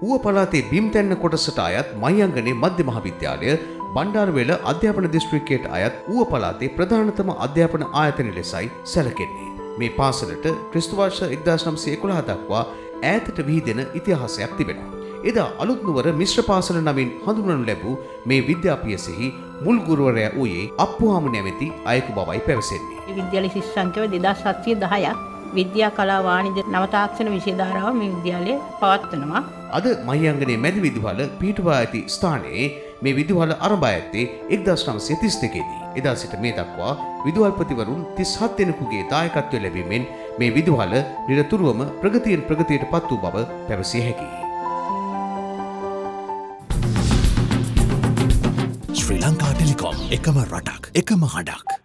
ඌව පළාතේ බිම්තැන්න කොටසට අයත් මහියංගනේ මධ්‍ය මහාවිද්‍යාලය බණ්ඩාරවේල අධ්‍යාපන දිස්ත්‍රික්කයට අයත් ඌව පළාතේ ප්‍රධානතම අධ්‍යාපන ආයතන ලෙසයි සැලකෙන්නේ. මේ පාසලට ක්‍රිස්තු වර්ෂ 1911 දක්වා ඈතට විහිදෙන ඉතිහාසයක් තිබෙනවා. එදා අලුත් නුවර මිශ්‍ර පාසල නමින් හඳුන්වනු ලැබූ මේ විද්‍යාපියසෙහි මුල් ගුරුවරයා වූයේ අප්පුහාම නැමැති අයෙකු බවයි පැවසෙන්නේ. මේ විද්‍යාලයේ ශිෂ්‍ය සංඛ්‍යාව 2710ක්. විද්‍යා කලා වාණිජ නව තාක්ෂණ විෂය ධාරාව මේ විද්‍යාලයේ පවත්වනවා. අද මහියංගනේ මැදි විදුහල පිහිටුවා ඇති ස්ථානයේ මේ විදුහල ආරම්භ ඇත්තේ 1932 දී. එදා සිට මේ දක්වා විදුහල්පතිවරුන් 37 දෙනෙකුගේ දායකත්වය ලැබීමෙන් මේ විදුහල නිරතුරුවම ප්‍රගතියෙන් ප්‍රගතියට පත් වූ බව පැවසිය හැකියි. ශ්‍රී ලංකා ටෙලිකොම් එකම රටක් එකම හඬක්.